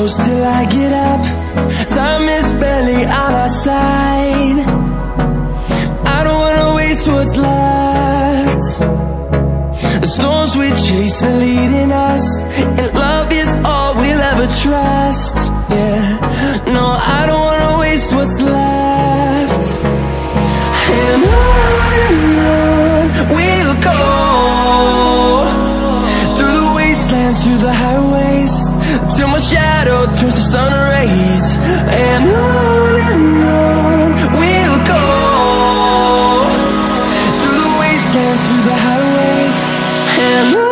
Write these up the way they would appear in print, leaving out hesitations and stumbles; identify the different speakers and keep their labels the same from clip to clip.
Speaker 1: close till I get up. Time is barely on our side. I don't wanna waste what's left. The storms we chase are leading us, and love is all we'll ever trust. Yeah, no, I don't wanna waste what's left. And on we'll go, through the wastelands, through the highways, till my shadow turns to sun rays. And on we'll go, through the wastelands, through the highways, and on we'll go.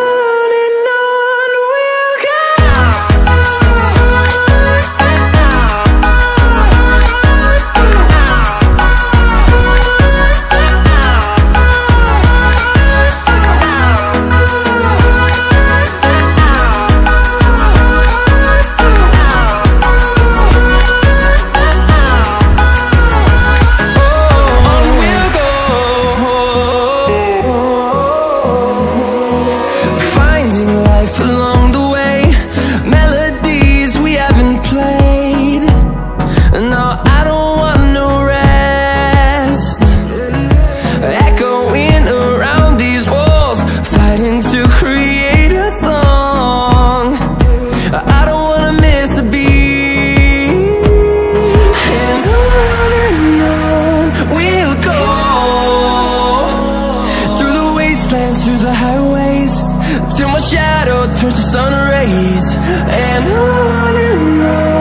Speaker 1: Through the highways, till my shadow turns to sun rays. And on